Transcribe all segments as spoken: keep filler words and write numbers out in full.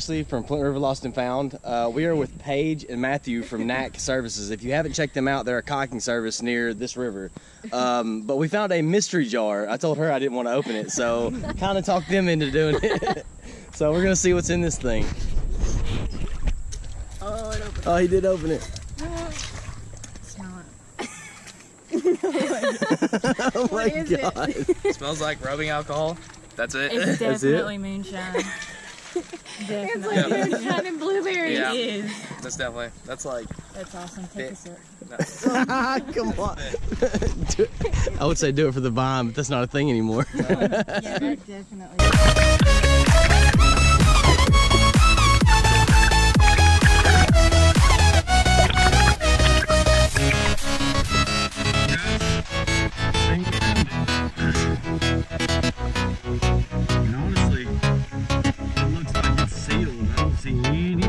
Ashley from Flint River Lost and Found. Uh, we are with Paige and Matthew from N A C Services. If you haven't checked them out, they're a kayaking service near this river. Um, but we found a mystery jar. I told her I didn't want to open it, so kind of talked them into doing it. So we're gonna see what's in this thing. Oh, it opened. Oh, he did open it. Smell Oh my What is god. it? It smells like rubbing alcohol. That's it. It's That's definitely it? moonshine. It's Definitely. like Yeah. moonshine and blueberries. Yeah. It is. That's definitely. That's like. That's awesome. Take a sip. No. Come on. Do it. I would say do it for the vine, but that's not a thing anymore. Yeah, that definitely. And honestly, it looks like it's sealed. I don't see any.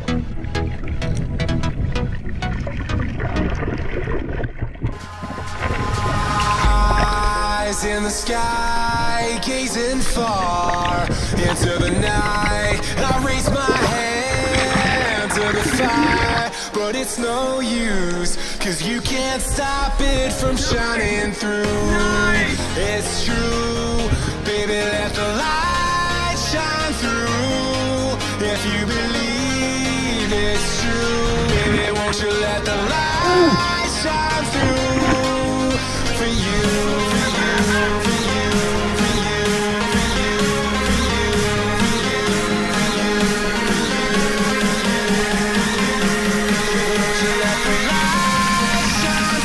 Eyes in the sky, gazing far into the night. I raise my hand to the fire, but it's no use, cause you can't stop it from shining through. It's true, baby, let the light shine through. If you believe it's true, baby, won't you let the light shine through? For you, for you, for you, for you, for you, for you, for you, for you, won't you let the light shine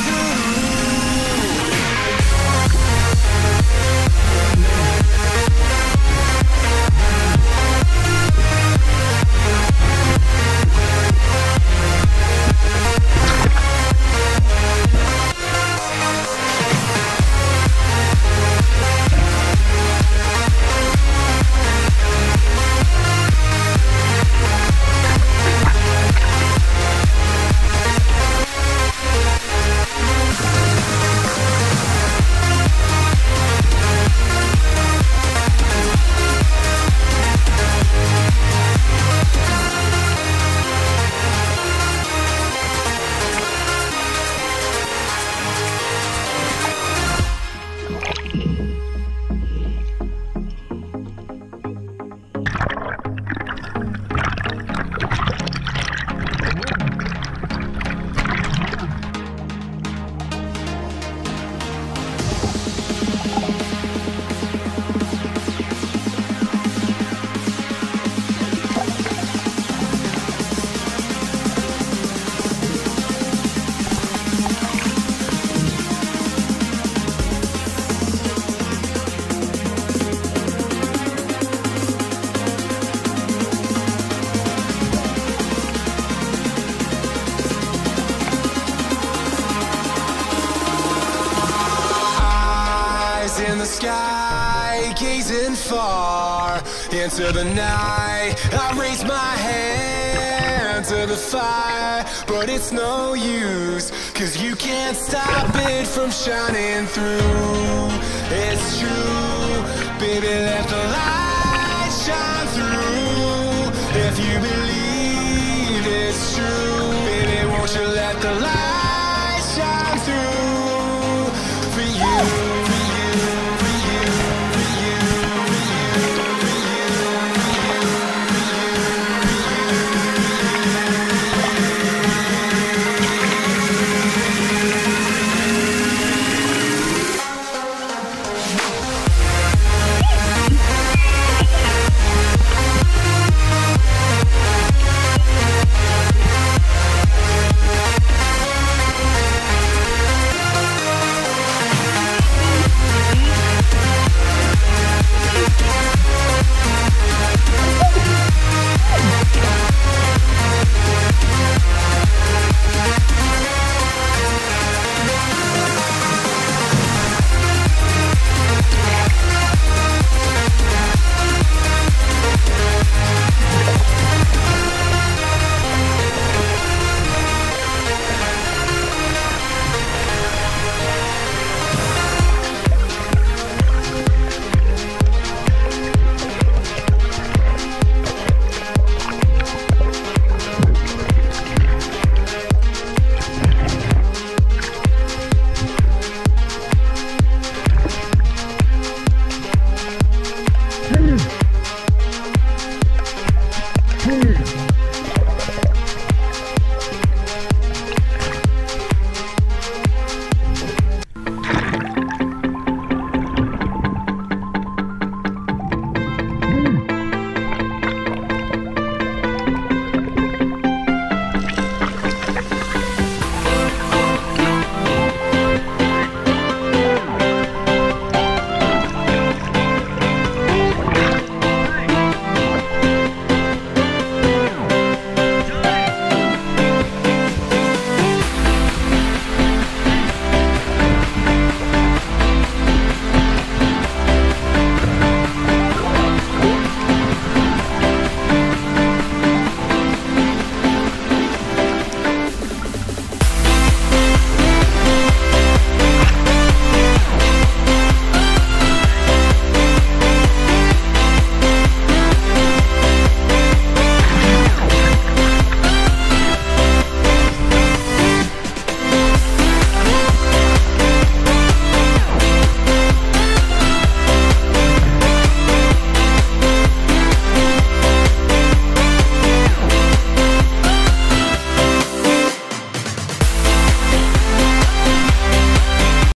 in the sky, gazing far into the night. I raise my hand to the fire, but it's no use, cause you can't stop it from shining through. It's true, baby, let the light shine through. If you believe it's true,